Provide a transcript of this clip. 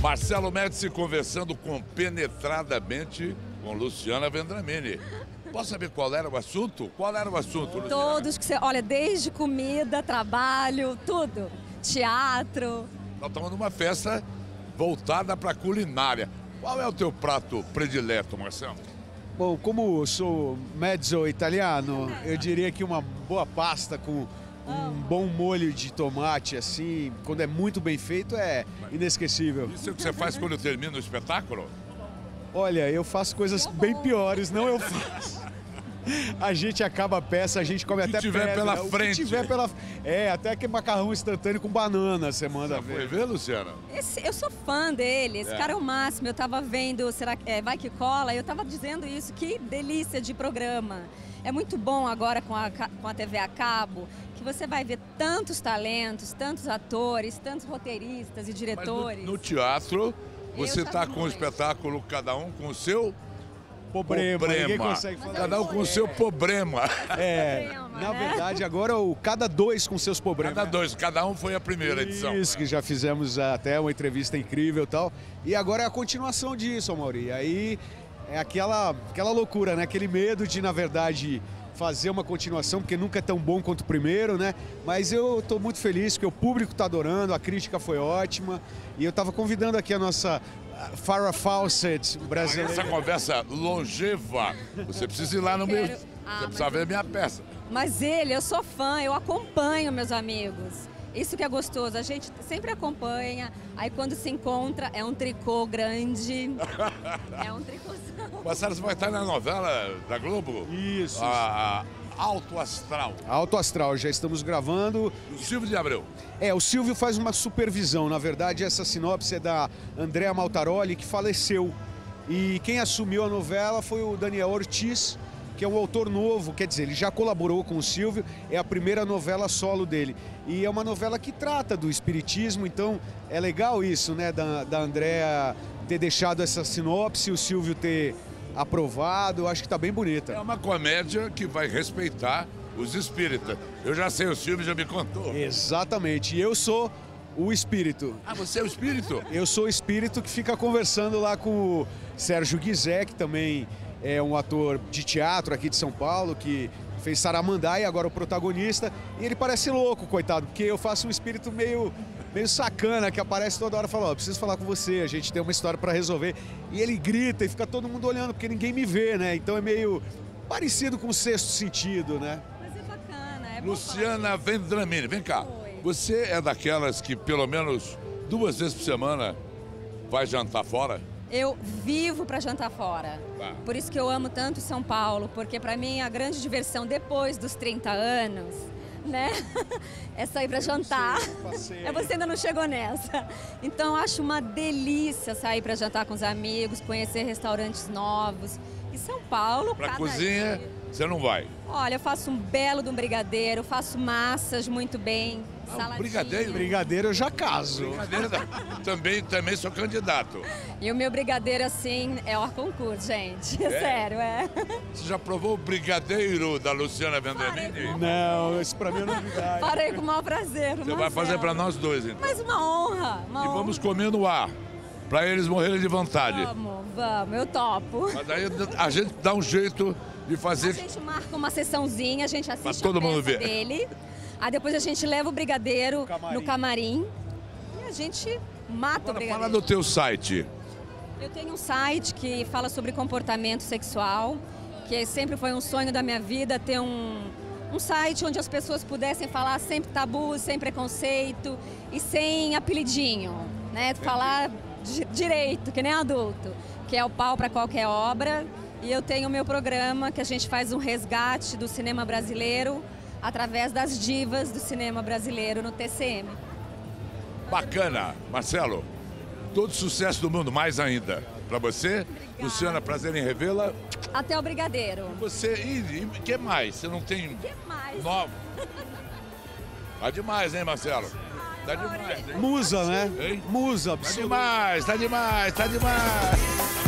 Marcelo Médici conversando compenetradamente com Luciana Vendramini. Posso saber qual era o assunto? Qual era o assunto, Luciana? Todos que você... Olha, desde comida, trabalho, tudo. Teatro. Nós estamos numa festa voltada para a culinária. Qual é o teu prato predileto, Marcelo? Bom, como eu sou mezzo italiano, eu diria que uma boa pasta com um bom molho de tomate, assim, quando é muito bem feito, é inesquecível. Isso é o que você faz quando termina o espetáculo? Olha, eu faço coisas bem piores, não eu faço. A gente acaba a peça, a gente come até pedra. tiver pela O frente. que tiver pela... É, até que macarrão instantâneo com banana você manda ver. Foi ver, Luciana? Eu sou fã dele, esse cara é o máximo. Eu tava vendo, será que Vai Que Cola? Eu tava dizendo isso, que delícia de programa. É muito bom agora com a TV a cabo, que você vai ver tantos talentos, tantos atores, tantos roteiristas e diretores. Mas no teatro, você está com o muito. espetáculo, cada um com o seu Problema. Ninguém consegue falar. Cada um com o seu problema. É, na verdade, agora o cada dois com seus problemas. Cada um foi a primeira edição. Isso, que já fizemos até uma entrevista incrível e tal. E agora é a continuação disso, Amaury. Aí é aquela loucura, né? Aquele medo de, na verdade, fazer uma continuação, porque nunca é tão bom quanto o primeiro, né? Mas eu tô muito feliz, porque o público tá adorando, a crítica foi ótima. E eu tava convidando aqui a nossa Farrah Fawcett brasileira. Essa conversa longeva, você precisa ir lá no meu... Você precisa ver a minha peça. Mas eu sou fã, eu acompanho meus amigos. Isso que é gostoso, a gente sempre acompanha, aí quando se encontra é um tricô grande, é um tricôzão. Marcelo, você vai estar na novela da Globo? Isso. Alto Astral. Alto Astral, já estamos gravando. O Silvio de Abreu. O Silvio faz uma supervisão. Na verdade, essa sinopse é da Andrea Maltaroli, que faleceu. E quem assumiu a novela foi o Daniel Ortiz, que é um autor novo, quer dizer, ele já colaborou com o Silvio, é a primeira novela solo dele. E é uma novela que trata do espiritismo, então é legal isso, né, da Andrea ter deixado essa sinopse, o Silvio ter aprovado, eu acho que tá bem bonita. É uma comédia que vai respeitar os espíritas. Eu já sei, o Silvio já me contou. Exatamente, e eu sou o espírito. Ah, você é o espírito? Eu sou o espírito que fica conversando lá com o Sérgio Guizé, que também é um ator de teatro aqui de São Paulo, que fez Saramandá e agora o protagonista. E ele parece louco, coitado, porque eu faço um espírito meio sacana, que aparece toda hora e fala, preciso falar com você, a gente tem uma história para resolver. E ele grita e fica todo mundo olhando, porque ninguém me vê, né? Então é meio parecido com o Sexto Sentido, né? Mas é bacana, é bom. Luciana Vendramini, vem cá. Oi. Você é daquelas que pelo menos 2 vezes por semana vai jantar fora? Eu vivo para jantar fora. Por isso que eu amo tanto São Paulo, porque para mim a grande diversão depois dos 30 anos, né, é sair para jantar. Você ainda não chegou nessa. Então eu acho uma delícia sair para jantar com os amigos, conhecer restaurantes novos. E São Paulo, Pra cada cozinha, dia. você não vai? Olha, eu faço um belo de um brigadeiro, faço massas muito bem, saladinha. brigadeiro? Brigadeiro eu já caso. Também sou candidato. E o meu brigadeiro, assim, é hors concurso, gente. Sério, é. Você já provou o brigadeiro da Luciana Vendramini? Não, isso pra mim é novidade. Farei com o maior prazer. Você vai fazer pra nós dois, então. Mas uma honra, uma E honra. vamos comer no ar, pra eles morrerem de vontade. Vamos, eu topo. Mas aí a gente dá um jeito de A fazer... gente marca uma sessãozinha, a gente assiste todo a mundo peça ver. dele. Aí depois a gente leva o brigadeiro no camarim e a gente mata o brigadeiro. Fala do teu site. Eu tenho um site que fala sobre comportamento sexual, que sempre foi um sonho da minha vida, ter um site onde as pessoas pudessem falar sem tabu, sem preconceito e sem apelidinho, né? Falar direito, que nem adulto, que é o pau para qualquer obra. E eu tenho o meu programa que a gente faz um resgate do cinema brasileiro através das divas do cinema brasileiro no TCM. Bacana. Marcelo, todo sucesso do mundo, mais ainda. Pra você, Obrigada. Luciana, prazer em revê-la. Até o brigadeiro. Você, e o que mais? Você não tem O que mais? novo? Tá demais, hein, Marcelo? Tá demais, hein? Musa, né? Hein? Musa, Tá absurdo. demais, tá demais, tá demais.